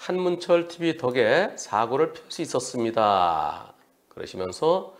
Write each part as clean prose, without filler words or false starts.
한문철 TV 덕에 사고를 펼 수 있었습니다. 그러시면서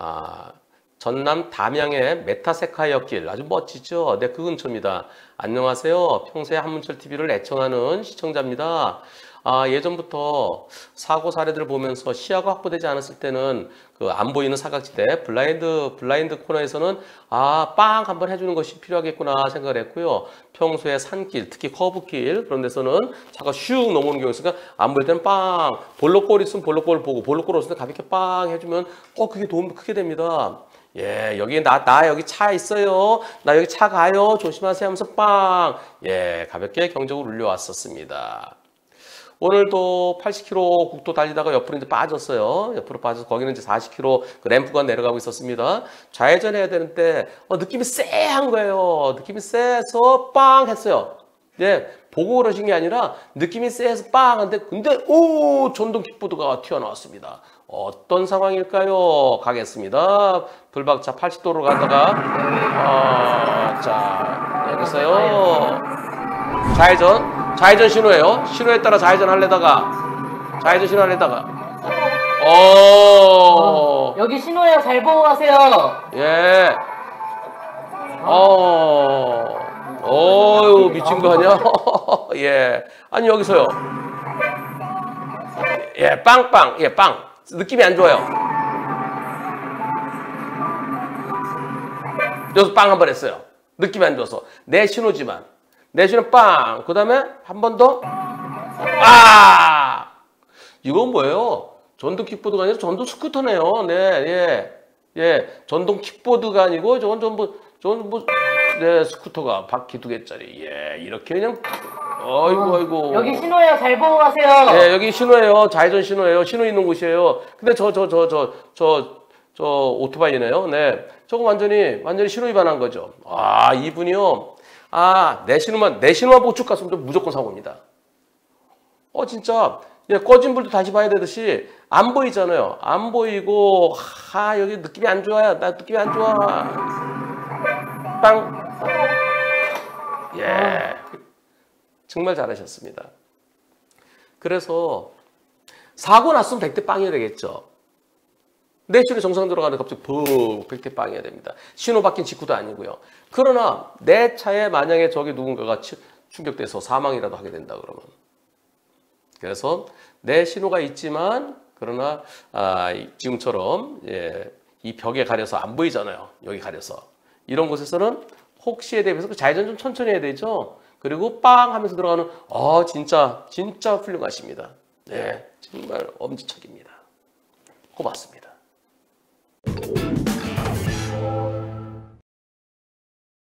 전남 담양의 메타세카이어길 아주 멋지죠? 네, 그 근처입니다. 안녕하세요. 평소에 한문철 TV를 애청하는 시청자입니다. 예전부터 사고 사례들을 보면서 시야가 확보되지 않았을 때는 그 안 보이는 사각지대 블라인드 코너에서는 빵 한번 해주는 것이 필요하겠구나 생각을 했고요. 평소에 산길, 특히 커브길 그런 데서는 차가 슉 넘어오는 경우가 있으니까 안 보일 때는 빵, 볼록골 있으면 볼록골 보고 볼록골 없을 때 가볍게 빵 해주면 그게 도움 크게 됩니다. 예, 여기 나 여기 차 있어요. 나 여기 차 가요. 조심하세요 하면서 빵. 예, 가볍게 경적을 울려왔었습니다. 오늘도 80km 국도 달리다가 옆으로 이제 빠졌어요. 옆으로 빠져서 거기는 이제 40km 그 램프가 내려가고 있었습니다. 좌회전 해야 되는데 느낌이 쎄한 거예요. 느낌이 쎄서 빵 했어요. 예, 보고 그러신 게 아니라 느낌이 쎄서 빵 한데 근데 전동 킥보드가 튀어나왔습니다. 어떤 상황일까요? 가겠습니다. 불박차 80도로 가다가 자 여기서요. 좌회전 신호예요. 신호에 따라 좌회전 하려다가 여기 신호예요. 잘 보고 가세요. 예. 어유 미친 거 아니야? 예. 아니 여기서요. 예, 빵빵. 예, 빵. 느낌이 안 좋아요. 여기서 빵 한 번 했어요. 느낌이 안 좋아서. 내 신호지만. 내 신호 빵. 그 다음에 한 번 더. 이건 뭐예요? 전동 킥보드가 아니라 전동 스쿠터네요. 네, 예. 예. 전동 킥보드가 아니고 네, 스쿠터가 바퀴 2개짜리. 예, 이렇게 그냥. 아이고. 여기 신호예요. 잘 보고 가세요. 예, 여기 신호예요. 좌회전 신호예요. 신호 있는 곳이에요. 근데 저 오토바이네요. 네. 저거 완전히 신호 위반한 거죠. 이분이요. 내 신호만 보고 쭉 갔으면 무조건 사고입니다. 진짜. 예, 꺼진 불도 다시 봐야 되듯이 안 보이잖아요. 안 보이고, 여기 느낌이 안 좋아요. 나 느낌이 안 좋아. 빵. 예. 정말 잘하셨습니다. 그래서 사고 났으면 100대 빵이어야 되겠죠. 내 신호 정상 들어가는데 갑자기 100대 빵이어야 됩니다. 신호 바뀐 직후도 아니고요. 그러나 내 차에 만약에 저기 누군가가 충격돼서 사망이라도 하게 된다 그러면. 그래서 내 신호가 있지만 그러나 지금처럼 이 벽에 가려서 안 보이잖아요. 여기 가려서. 이런 곳에서는 혹시에 대비해서 그 좌회전 좀 천천히 해야 되죠. 그리고 빵 하면서 들어가는 진짜 훌륭하십니다. 네, 정말 엄지척입니다. 고맙습니다.